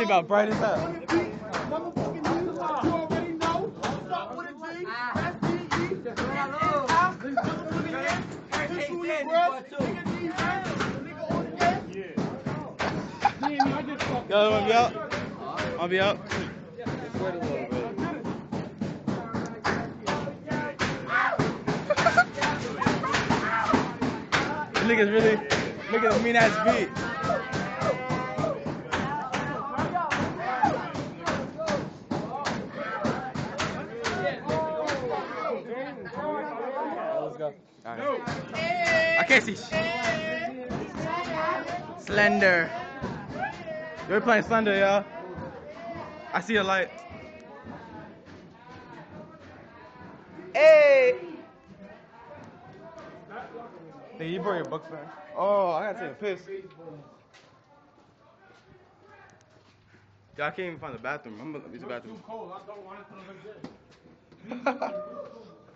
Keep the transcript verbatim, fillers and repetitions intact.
about bright as hell. Motherfucking news, you already know. Start with a G. That's D E. This motherfucking N. This who you bruh. Nigga D N. Nigga on the N. Yo, wanna be out? I'll be out. Niggas really, look at the mean ass beat. Let's go. Right. I can't see shit. Slender. We're playing Slender, y'all. I see a light. Hey! Hey, you brought your books, man. Oh, I gotta take a piss. Yeah, I can't even find the bathroom. I'm gonna use the bathroom. Too cold. I don't want it to look good.